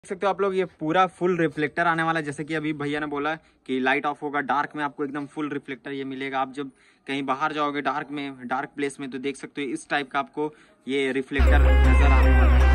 देख सकते हो आप लोग, ये पूरा फुल रिफ्लेक्टर आने वाला है। जैसे कि अभी भैया ने बोला कि लाइट ऑफ होगा, डार्क में आपको एकदम फुल रिफ्लेक्टर ये मिलेगा। आप जब कहीं बाहर जाओगे डार्क में, डार्क प्लेस में, तो देख सकते हो इस टाइप का आपको ये रिफ्लेक्टर नजर आने वाला है।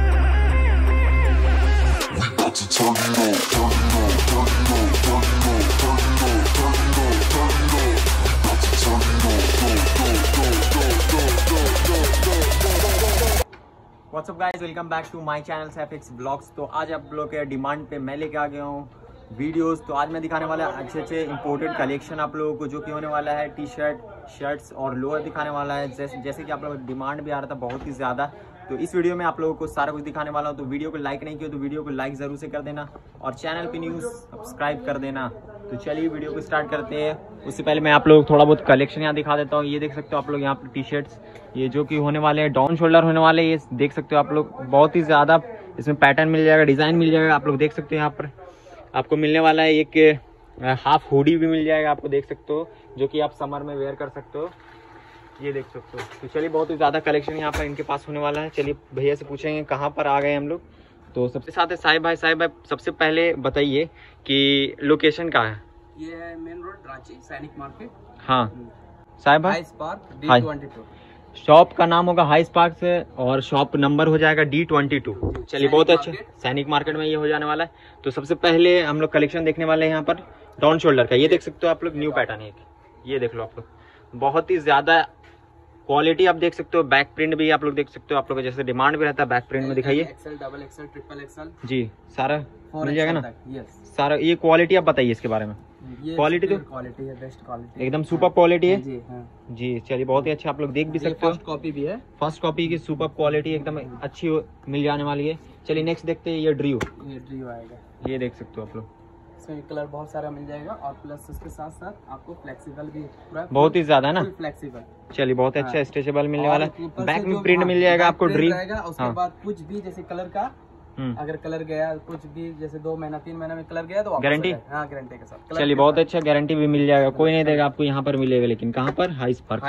What's up guys, welcome back to my channel FX blogs. तो आज आप लोग के डिमांड पे मैं लेके आ गया हूँ वीडियोस। तो आज मैं दिखाने वाला अच्छे इंपोर्टेड कलेक्शन आप लोगों को, जो कि होने वाला है टी शर्ट, शर्ट्स और लोअर दिखाने वाला है। जैसे कि आप लोगों को डिमांड भी आ रहा था बहुत ही ज़्यादा, तो इस वीडियो में आप लोगों को सारा कुछ दिखाने वाला हूँ। तो वीडियो को लाइक नहीं किया तो वीडियो को लाइक ज़रूर से कर देना, और चैनल पे न्यूज़ सब्सक्राइब कर देना। तो चलिए वीडियो को स्टार्ट करते हैं। उससे पहले मैं आप लोग थोड़ा बहुत कलेक्शन यहाँ दिखा देता हूँ। ये देख सकते हो आप लोग यहाँ पर टी शर्ट्स, ये जो कि होने वाले हैं डाउन शोल्डर होने वाले हैं। ये देख सकते हो आप लोग, बहुत ही ज़्यादा इसमें पैटर्न मिल जाएगा, डिज़ाइन मिल जाएगा। आप लोग देख सकते हो यहाँ पर आपको मिलने वाला है एक हाफ हुडी भी मिल जाएगा, आपको देख सकते हो, जो कि आप समर में वेयर कर सकते हो। ये देख सकते हो। तो चलिए बहुत ही ज़्यादा कलेक्शन यहाँ पर इनके पास होने वाला है। चलिए भैया से पूछेंगे कहाँ पर आ गए हम लोग। तो सबसे साथ है साहिब भाई। साहिब भाई, सबसे पहले बताइए कि लोकेशन कहाँ है? ये है मेन रोड रांची, सैनिक मार्केट। हाँ साहिब भाई, हाई स्पार्क D22। शॉप का नाम होगा हाई स्पार्क से, और शॉप नंबर हो जाएगा D22। चलिए बहुत अच्छा, सैनिक मार्केट में ये हो जाने वाला है। तो सबसे पहले हम लोग कलेक्शन देखने वाले हैं यहाँ पर डाउन शोल्डर का। ये देख सकते हो आप लोग, न्यू पैटर्न है। ये देख लो आप लोग, बहुत ही ज्यादा क्वालिटी आप देख सकते हो। बैक प्रिंट भी आप लोग देख सकते हो, आप लोग जैसे डिमांड भी रहता है बैक प्रिंट में। दिखाइए XL, double XL, triple XL जी, सारा मिल जाएगा ना? यस। सारा ये क्वालिटी आप बताइए इसके बारे में। क्वालिटी तो क्वालिटी है, बेस्ट क्वालिटी, एकदम सुपर क्वालिटी है जी। हाँ जी, चलिए बहुत ही अच्छा। आप लोग देख भी सकते हो, फर्स्ट कॉपी भी है। फर्स्ट कॉपी की सुपर क्वालिटी एकदम अच्छी मिल जाने वाली है। चलिए नेक्स्ट देखते हैं। ये ड्रीव आएगा। ये देख सकते हो आप लोग, इसमें कलर बहुत सारा मिल जाएगा, और प्लस इसके साथ साथ आपको फ्लेक्सिबल भी पूरा बहुत ही ज्यादा ना, फ्लेक्सिबल। चलिए बहुत अच्छा, स्ट्रेचेबल मिलने वाला है। ऊपर बैक से में जो प्रिंट मिल जाएगा आपको, ड्रीव। उसके बाद कुछ भी जैसे कलर का, अगर कलर गया कुछ भी, जैसे 2 महीना 3 महीना में कलर गया तो गारंटी? हाँ गारंटी के साथ। चलिए बहुत अच्छा, गारंटी भी मिल जाएगा। कोई नहीं देगा आपको, यहाँ पर मिलेगा। लेकिन कहाँ पर? High spark.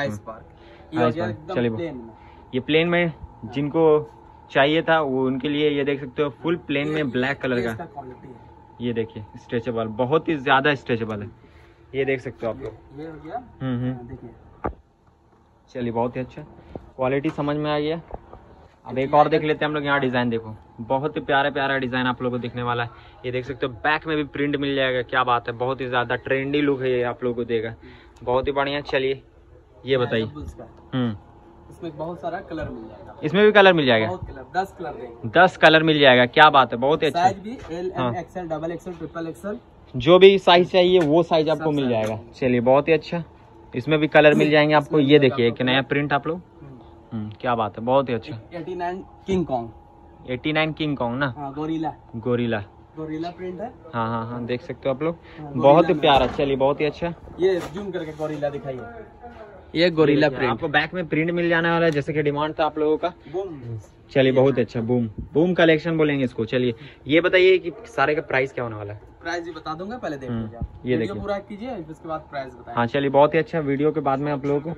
चलिए ये प्लेन में जिनको चाहिए था वो उनके लिए ये देख सकते हो, फुल प्लेन में ब्लैक कलर का क्वालिटी है। ये देखिए स्ट्रेचेबल, बहुत ही ज्यादा स्ट्रेचेबल है। ये देख सकते हो आप लोग। ये हो गया। देखिए चलिए बहुत ही अच्छा, क्वालिटी समझ में आ गया। अब एक और देख लेते हैं हम लोग। यहाँ डिजाइन देखो, बहुत ही प्यारा प्यारा डिजाइन आप लोगों को दिखने वाला है। ये देख सकते हो, बैक में भी प्रिंट मिल जाएगा। क्या बात है, बहुत ही ज्यादा ट्रेंडी लुक है ये आप लोगों को देगा, बहुत ही बढ़िया। चलिए ये बताइए। इसमें बहुत सारा कलर मिल जाएगा। इसमें भी कलर मिल जाएगा, 10 कलर देंगे। 10 कलर मिल जाएगा। क्या बात है, बहुत ही अच्छा। साइज भी L, M, XL, double XL, triple XL, जो भी साइज चाहिए वो साइज आपको मिल जाएगा। चलिए बहुत ही अच्छा, इसमें भी कलर मिल जाएंगे आपको। ये देखिए एक नया प्रिंट आप लोग, क्या बात है, बहुत ही अच्छा। 89 किंग कॉन्ग, 89 किंग कॉन्ग ना? हाँ, गोरिल्ला प्रिंट है। हाँ, देख सकते हो आप लोग, बहुत ही प्यारा। चलिए बहुत ही अच्छा। ये जूम करके गोरिल्ला दिखाइए, ये गोरिल्ला प्रिंट। आपको बैक में प्रिंट मिल जाने वाला है, जैसे कि डिमांड था आप लोगों का। बूम। चलिए बहुत अच्छा, बूम कलेक्शन बोलेंगे इसको। चलिए ये बताइए कि सारे का प्राइस क्या होने वाला है? प्राइस भी बता दूंगा, पहले देख लीजिए। ये देखिए पूरा कीजिए, उसके बाद प्राइस बताएं। हाँ चलिए बहुत ही अच्छा, वीडियो के बाद में आप लोगों को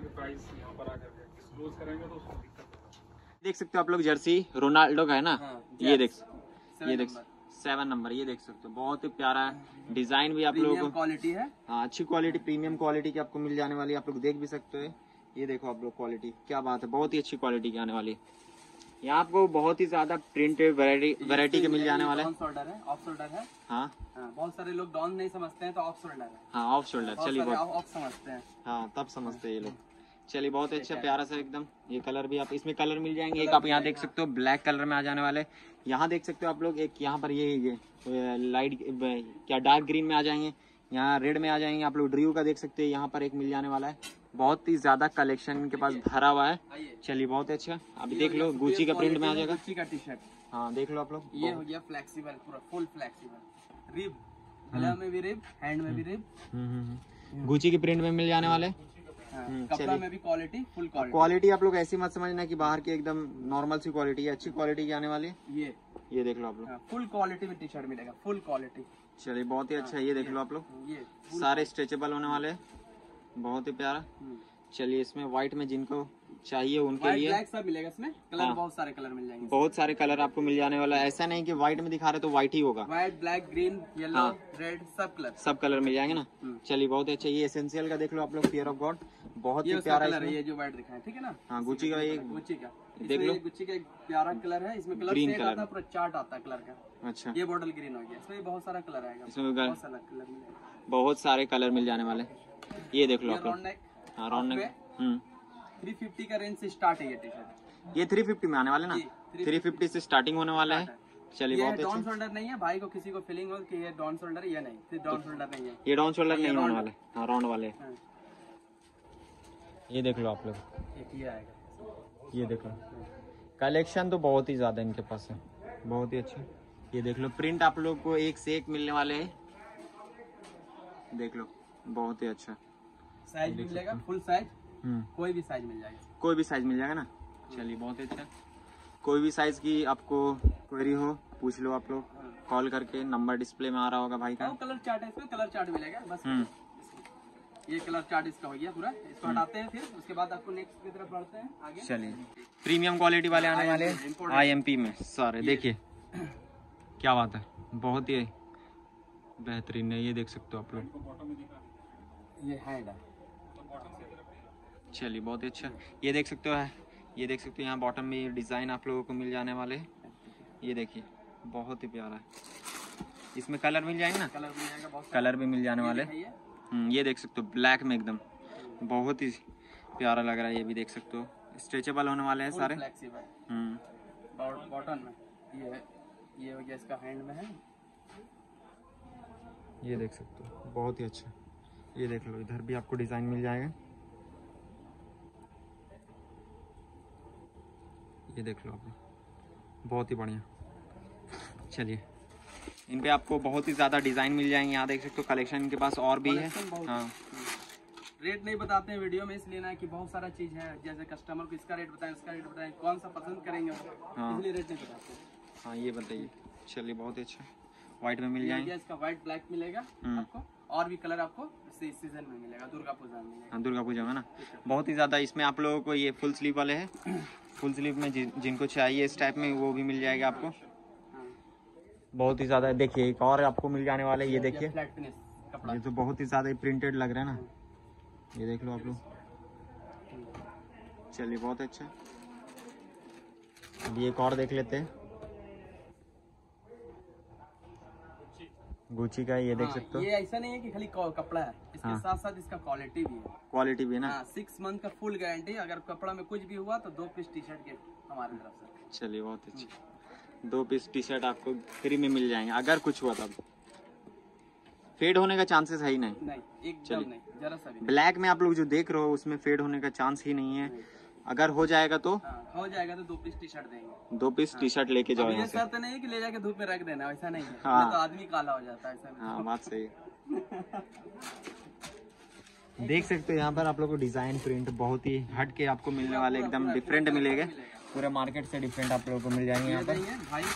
देख सकते हो आप लोग। जर्सी रोनाल्डो का है ना? ये देख 7 नंबर, ये देख सकते हो, बहुत ही प्यारा है। डिजाइन भी आप लोगों को क्वालिटी है। हाँ, अच्छी क्वालिटी, प्रीमियम क्वालिटी की आपको मिल जाने वाली है। आप लोग देख भी सकते हो, ये देखो आप लोग क्वालिटी, क्या बात है, बहुत ही अच्छी क्वालिटी की आने वाली है। यहाँ आपको बहुत ही ज्यादा प्रिंट वैरायटी के मिल जाने वाला है। ऑफ शोल्डर है, ऑफ शोल्डर है। हाँ, बहुत सारे लोग डाउन नहीं समझते हैं तो ऑफ शोल्डर है। हाँ ऑफ शोल्डर, चलिए ऑफ समझते हैं। हाँ तब समझते हैं ये लोग। चलिए बहुत अच्छा, प्यारा सा एकदम। ये कलर भी आप, इसमें कलर मिल जाएंगे। एक आप यहाँ देख सकते हो, ब्लैक कलर में आ जाने वाले। यहाँ देख सकते हो आप लोग, एक यहाँ पर ये लाइट क्या डार्क ग्रीन में आ जाएंगे, यहाँ रेड में आ जाएंगे। आप लोग ड्रीव का देख सकते हैं, यहाँ पर एक मिल जाने वाला है। बहुत ही ज्यादा कलेक्शन इनके पास भरा हुआ है। चलिए बहुत अच्छा, अभी देख लो, गुची का प्रिंट में आ जाएगा। गुची का टी शर्ट, हाँ देख लो आप लोग, ये हो गया फ्लेक्सिबल, पूरा फुल फ्लेक्सिबल। रिब, गला में भी रिब, हैंड में भी रिब। गुची के प्रिंट में मिल जाने वाले। कपड़ा में भी क्वालिटी, फुल क्वालिटी आप लोग ऐसी मत समझना कि बाहर की एकदम नॉर्मल सी क्वालिटी है, अच्छी क्वालिटी की आने वाली है। ये देख लो आप लोग, फुल क्वालिटी में टी शर्ट मिलेगा, फुल क्वालिटी। चलिए बहुत ही अच्छा, ये देख लो आप लोग, ये सारे स्ट्रेचेबल होने वाले हैं, बहुत ही प्यारा। चलिए इसमें व्हाइट में जिनको चाहिए उनके व्हाइट लिए ब्लैक सब मिलेगा इसमें कलर। हाँ। बहुत सारे कलर मिल जाएंगे। बहुत सारे कलर आपको मिल जाने वाला है। ऐसा नहीं कि व्हाइट में दिखा रहे तो व्हाइट ही होगा, व्हाइट, ब्लैक, ग्रीन, येलो, हाँ। रेड, सब कलर। सब कलर मिल जाएंगे ना। चलिए बहुत ही अच्छा। ये एसेंशियल का देख लो आप लोग, फियर ऑफ गॉड, बहुत ये ही उसका प्यारा कलर है, इसमें। ये जो व्हाइट दिखाया, ठीक है ना। हाँ, गुच्ची का एक गुच्ची का देख लो। गुच्ची का एक प्यारा कलर है। इसमें कलर ग्रीन सेट कलर। आता है, पूरा चार्ट आता है कलर का। अच्छा, ये बॉटल ग्रीन हो गया। इसमें भी बहुत सारा कलर आएगा, इसमें बहुत सारा कलर मिलेगा। बहुत सारे कलर मिल जाने वाले। ये देख लो ये आप लोग। राउंड नेक, हाँ, राउंड नेक। 350 का रेंज से स्टार्ट है ये टी शर्ट। ये 350 में आने वाले ना। जी, 350 से स्टार्टिंग होने वाला है। चलिए ये बहुत डाउन अच्छा। शोल्डर नहीं है। भाई को किसी को फीलिंग हो कि ये डाउन शोल्डर है, ये नहीं, सिर्फ डाउन शोल्डर नहीं है। ये डाउन शोल्डर ये नहीं होने राउंड वाले। हाँ, राउंड वाले। हाँ, ये देख लो आप लोग, एक ये आएगा। ये देख लो। कलेक्शन तो बहुत ही ज्यादा इनके पास है, बहुत ही अच्छा। ये देख लो, प्रिंट आप लोग को एक से एक मिलने वाले हैं। देख लो, बहुत ही अच्छा। साइज भी मिलेगा, फुल साइज, कोई भी साइज मिल जाएगा। कोई भी साइज मिल जाएगा ना। चलिए बहुत ही अच्छा। कोई भी साइज की आपको क्वेरी हो पूछ लो आप लोग, कॉल करके। नंबर डिस्प्ले में आ रहा होगा भाई का। कलर चार्ट है, इसमें कलर चार्ट मिलेगा बस। ये कलर चार्ट इसका हो गया पूरा। इसको हटाते हैं, फिर उसके बाद आपको नेक्स्ट की तरफ बढ़ते हैं आगे। चलिए, प्रीमियम क्वालिटी वाले आने वाले IMP में सारे। देखिए क्या बात है, बहुत ही बेहतरीन है। ये देख सकते हो आप लोग, ये हैंड है। चलिए बहुत ही अच्छा। ये देख सकते हो है, ये देख सकते हो यहाँ बॉटम में ये डिजाइन आप लोगों को मिल जाने वाले। ये देखिए बहुत ही प्यारा है। इसमें कलर मिल जाएंगे ना, कलर मिल जाएगा, बहुत कलर भी मिल जाने वाले। ये देख सकते हो ब्लैक में एकदम बहुत ही प्यारा लग रहा है। ये भी देख सकते हो, स्ट्रेचेबल होने वाले हैं सारे। बॉटम में ये हो गया, इसका हैंड में है। ये देख सकते हो बहुत ही अच्छा। ये देख लो, इधर भी आपको डिजाइन मिल जाएगा। ये देख लो आप, बहुत ही बढ़िया। चलिए, इन पे आपको बहुत ही ज़्यादा डिज़ाइन मिल जाएंगे। यहाँ देख सकते हो कलेक्शन इनके पास और भी है। हाँ, रेट नहीं बताते हैं वीडियो में, इसलिए ना कि बहुत सारा चीज़ है। जैसे कस्टमर को इसका रेट बताएं, उसका रेट बताएं, कौन सा पसंद करेंगे, हाँ। इसलिए रेट नहीं बताते। हाँ, ये बताइए। चलिए बहुत ही अच्छा, व्हाइट में मिल जाएंगे। इसका व्हाइट ब्लैक मिलेगा आपको, और भी कलर आपको इस सीजन में मिलेगा, दुर्गा पूजा में मिलेगा। हाँ, दुर्गा पूजा में ना। बहुत ही ज़्यादा इसमें आप लोगों को ये फुल स्लीव वाले हैं। फुल स्लीव में जिनको चाहिए इस टाइप में वो भी मिल जाएगा आपको। बहुत ही ज़्यादा। देखिए एक और आपको मिल जाने वाला है। ये देखिए, फ्लैट फिनिश कपड़ा। ये तो बहुत ही ज़्यादा प्रिंटेड लग रहा है ना। ये देख लो आप लोग। चलिए बहुत अच्छा। अभी एक और देख लेते हैं, गुच्ची का। ये देख सकते हो, ये ऐसा नहीं है कि खाली कपड़ा है, इसके साथ साथ इसका क्वालिटी भी है। क्वालिटी भी है ना। 6 मंथ का फुल गारंटी। अगर कपड़ा में कुछ भी हुआ तो 2 पीस टी शर्ट गिफ्ट हमारी तरफ से। चलिए बहुत अच्छा। 2 पीस टी शर्ट आपको फ्री में मिल जाएंगे अगर कुछ हुआ तब। फेड होने का चांसेस है ही नहीं। नहीं, एकदम नहीं, जरा सा भी। ब्लैक में आप लोग जो देख रहे हो उसमें फेड होने का चांस ही नहीं है। अगर हो जाएगा तो हो जाएगा तो 2 पीस टी शर्ट देंगे। 2 पीस टी शर्ट लेके जाओ यहाँ ये से। शर्त नहीं है कि ले जाके धूप में रख देना, ऐसा नहीं है। हाँ। तो आदमी काला हो जाता है, ऐसा नहीं। हाँ, बात सही है। देख सकते हो यहाँ पर आप लोग को डिजाइन प्रिंट बहुत ही हट के आपको मिलने वाले, एकदम डिफरेंट मिलेगा। पूरे मार्केट से डिफरेंट आप लोगों को मिल जाएंगे यहाँ पर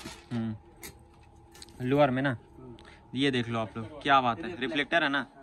भाई। लोअर में ना। ये देख लो आप लोग, क्या बात है, रिफ्लेक्टर है ना।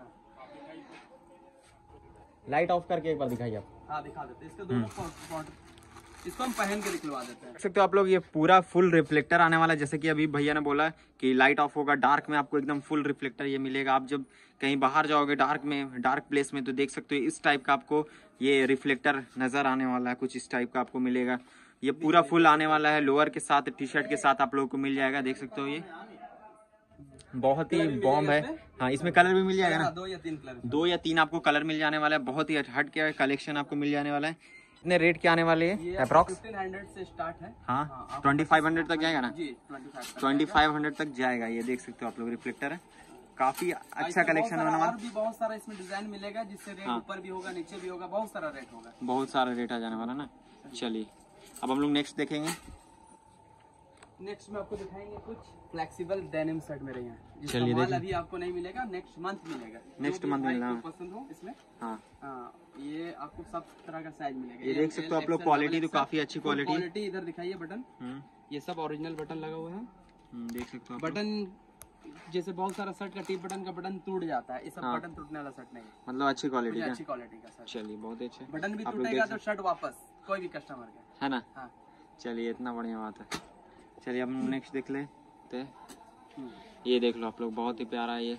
लाइट ऑफ करके एक बार दिखाइए आप। हाँ, दिखा देते हैं। इसके दोनों इसको हम पहन के दिखलवा देते हैं। देख सकते हो आप लोग, ये पूरा फुल रिफ्लेक्टर आने वाला है। जैसे कि अभी भैया ने बोला कि लाइट ऑफ होगा, डार्क में आपको एकदम फुल रिफ्लेक्टर ये मिलेगा। आप जब कहीं बाहर जाओगे डार्क में, डार्क प्लेस में, तो देख सकते हो इस टाइप का आपको ये रिफ्लेक्टर नजर आने वाला है। कुछ इस टाइप का आपको मिलेगा। ये पूरा फुल आने वाला है, लोअर के साथ, टी शर्ट के साथ आप लोगों को मिल जाएगा। देख सकते हो ये बहुत ही बॉम्ब है। हाँ, इसमें कलर भी मिल जाएगा ना। 2 या 3 कलर, 2 या 3 आपको कलर मिल जाने वाला है। बहुत ही हट के कलेक्शन आपको मिल जाने वाला है। इतने रेट के आने वाले हैं अप्रॉक्स 1500 से स्टार्ट है। हाँ, 2500 तक जाएगा ना जी, 2500 तक जाएगा। ये देख सकते हो आप लोग, रिफ्लेक्टर है। काफी अच्छा कलेक्शन होने वाला। और भी बहुत सारा इसमें डिजाइन मिलेगा, जिससे रेट ऊपर भी होगा, नीचे भी होगा, बहुत सारा रेट होगा। बहुत सारा रेट आ जाने वाला ना। चलिए अब हम लोग नेक्स्ट देखेंगे। नेक्स्ट में आपको दिखाएंगे कुछ फ्लेक्सिबल डेनिम शर्ट मेरे यहाँ। चलिए माल अभी आपको नहीं मिलेगा, नेक्स्ट मंथ मिलेगा। नेक्स्ट मंथ मिलेगा। पसंद हो इसमें। हाँ, ये आपको सब तरह का साइज मिलेगा। ये देख सकते हो आप लोग, क्वालिटी तो काफी अच्छी क्वालिटी। इधर दिखाइए बटन, ये सब ओरिजिनल बटन लगा हुआ है। देख सकते हो बटन जैसे बहुत सारा शर्ट का टीप बटन का बटन टूट जाता है, ये सब हाँ। बटन टूटने वाला शर्ट नहीं है, मतलब अच्छी क्वालिटी का। अच्छी क्वालिटी का शर्ट। चलिए बहुत अच्छे। बटन भी आप लोग टूटेगा देख तो शर्ट वापस कोई भी कस्टमर का, है ना। हाँ। चलिए इतना बढ़िया बात है। चलिए अब नेक्स्ट देख लेते हैं। ये देख लो आप लोग, बहुत ही प्यारा है ये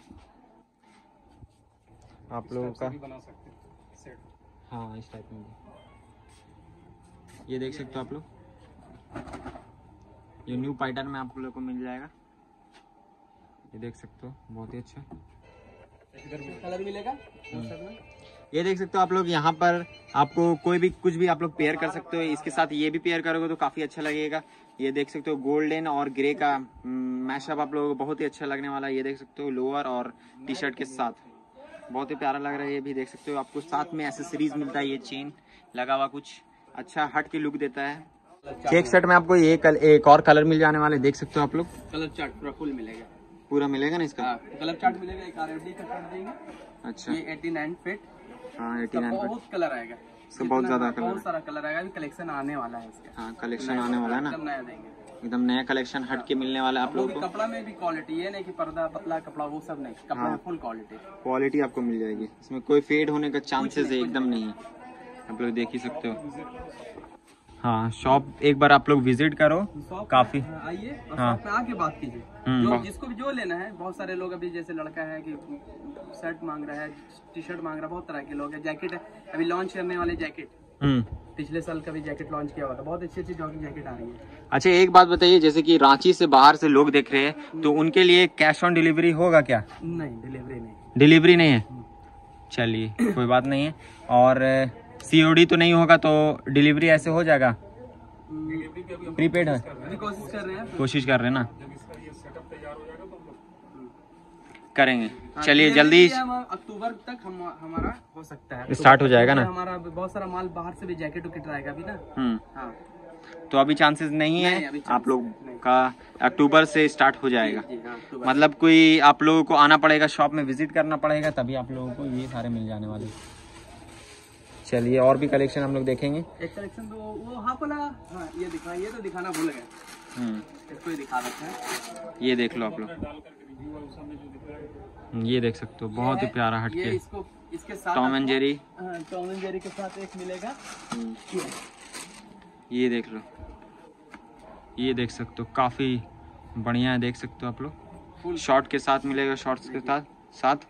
आप लोगों का। बना सकते हैं सेट। हाँ इस टाइप में भी ये देख सकते हो आप लोग, ये न्यू पैटर्न में आप लोग को मिल जाएगा। ये देख सकते हो बहुत ही अच्छा कलर मिलेगा। ये देख सकते हो आप लोग, यहाँ पर आपको कोई भी कुछ भी आप लोग पेयर कर सकते हो। इसके साथ ये भी पेयर करोगे तो काफी अच्छा लगेगा। ये देख सकते हो गोल्डन और ग्रे का मैशअप आप लोगों को बहुत ही अच्छा लगने वाला है। ये देख सकते हो लोअर और टी शर्ट के साथ बहुत ही प्यारा लग रहा है। ये भी देख सकते हो, आपको साथ में एक्सेसरीज मिलता है। ये चेन लगा हुआ कुछ अच्छा हट के लुक देता है। चेक सेट में आपको एक और कलर मिल जाने वाले, देख सकते हो आप लोग। कलर चार्ट पूरा फुल मिलेगा, पूरा मिलेगा ना इसका। कलर चार्ट मिलेगा। एक RFD का चार्ट देंगे। अच्छा ये 89 फीट। हाँ 89 बहुत कलर आएगा, इसका बहुत ज्यादा कलर, बहुत सारा कलर आएगा। अभी कलेक्शन आने वाला है इसका। हाँ कलेक्शन आने वाला है ना, एकदम नया देंगे, एकदम नया कलेक्शन हट के मिलने वाला है आप लोगों को। कपड़ा में भी क्वालिटी, ये नहीं कि पर्दा पतला कपड़ा वो सब नहीं, कपड़ा में फुल क्वालिटी। क्वालिटी आपको मिल जाएगी, इसमें कोई फेड होने का चांसेस एकदम नहीं है। आप लोग देख ही सकते हो। हाँ शॉप एक बार आप लोग विजिट करो, काफी आइए और हाँ। शॉप में आके बात कीजिए। जो जिसको भी जो लेना है, बहुत सारे लोग अभी जैसे लड़का है कि शर्ट मांग रहा है, टी शर्ट मांग रहा है, बहुत तरह के लोग हैं। जैकेट अभी लॉन्च करने वाले जैकेट, पिछले साल का भी जैकेट लॉन्च किया हुआ था, बहुत अच्छी अच्छी जॉगिंग जैकेट आ रही है। अच्छा एक बात बताइए, जैसे कि रांची से बाहर से लोग देख रहे हैं तो उनके लिए कैश ऑन डिलीवरी होगा क्या? नहीं, डिलीवरी नहीं, डिलीवरी नहीं है। चलिए कोई बात नहीं है। और COD तो नहीं होगा तो डिलीवरी ऐसे हो जाएगा? प्रीपेड है, कोशिश कर रहे हैं, कोशिश कर रहे हैं ना, करेंगे। चलिए जल्दी अक्टूबर तक हमारा हो सकता है, स्टार्ट हो जाएगा ना। हमारा बहुत सारा माल बाहर से भी जैकेट उकेट आएगा अभी ना। हाँ। तो अभी चांसेस नहीं है, अभी आप लोग का अक्टूबर से स्टार्ट हो जाएगा। जी, हाँ, अक्टूबर। मतलब कोई आप लोगों को आना पड़ेगा, शॉप में विजिट करना पड़ेगा, तभी आप लोगों को ये सारे मिल जाने वाले। चलिए और भी कलेक्शन हम लोग देखेंगे। एक कलेक्शन तो वो हाँ बोला, हाँ ये दिखा, ये तो दिखाना भूल गए, इसको ही दिखा देते हैं। ये देख लो आप लोग, ये देख सकते हो बहुत ही प्यारा हटके। इसको इसके साथ Tom and Jerry, Tom and Jerry के साथ एक मिलेगा। ये देख लो, ये देख सकते हो काफी बढ़िया है, देख सकते हो आप लोग। शॉर्ट के साथ मिलेगा, शॉर्ट्स के साथ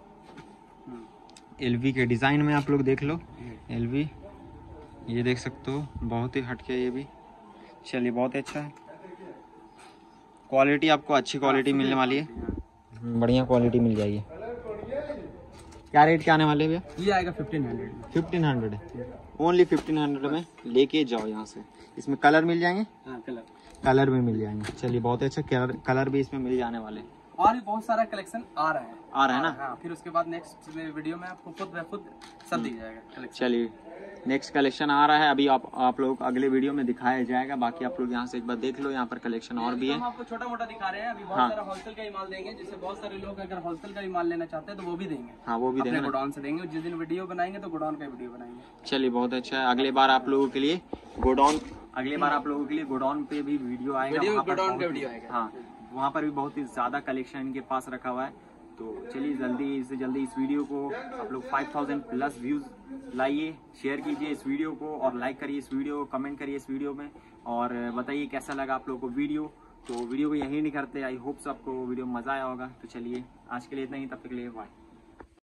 LV के डिजाइन में आप लोग देख लो। LV ये देख सकते हो, बहुत ही हटके ये भी। चलिए बहुत अच्छा है, क्वालिटी आपको अच्छी क्वालिटी मिलने वाली है, बढ़िया क्वालिटी मिल जाएगी। क्या रेट के आने वाले भैया? ये आएगा 1500। 1500 ओनली 1500 में लेके जाओ यहाँ से। इसमें कलर मिल जाएंगे, हाँ, कलर भी मिल जाएंगे। चलिए बहुत अच्छा, कलर भी इसमें मिल जाने वाले। और भी बहुत सारा कलेक्शन आ रहा है ना। हाँ, फिर उसके बाद नेक्स्ट वीडियो में आपको खुद सब दिख जाएगा कलेक्शन। चलिए नेक्स्ट कलेक्शन आ रहा है, अभी आप लोग अगले वीडियो में दिखाया जाएगा। बाकी आप लोग यहाँ से एक बार देख लो, यहाँ पर कलेक्शन और भी है। हम आपको छोटा मोटा दिखा रहे हैं, अभी बहुत सारा होलसेल का ही माल देंगे। जैसे बहुत सारे लोग अगर होलसेल का भी माल लेना चाहते हैं तो वो भी देंगे। हाँ वो भी देंगे, गोडाउन से देंगे। जिस दिन वीडियो बनाएंगे तो गोडाउन का वीडियो बनाएंगे। चलिए बहुत अच्छा है, अगले बार आप लोगों के लिए गोडाउन पे भी वीडियो आएगा, गोडाउन का वीडियो आएगा। हाँ वहाँ पर भी बहुत ही ज्यादा कलेक्शन इनके पास रखा हुआ है। तो चलिए जल्दी से जल्दी इस वीडियो को आप लोग 5000 प्लस व्यूज लाइए, शेयर कीजिए इस वीडियो को और लाइक करिए इस वीडियो को, कमेंट करिए इस वीडियो में और बताइए कैसा लगा आप लोगों को वीडियो। तो वीडियो को यहीं नहीं करते, आई होप आपको वीडियो मजा आया होगा। तो चलिए आज के लिए इतना ही, तब तक के लिए बाय।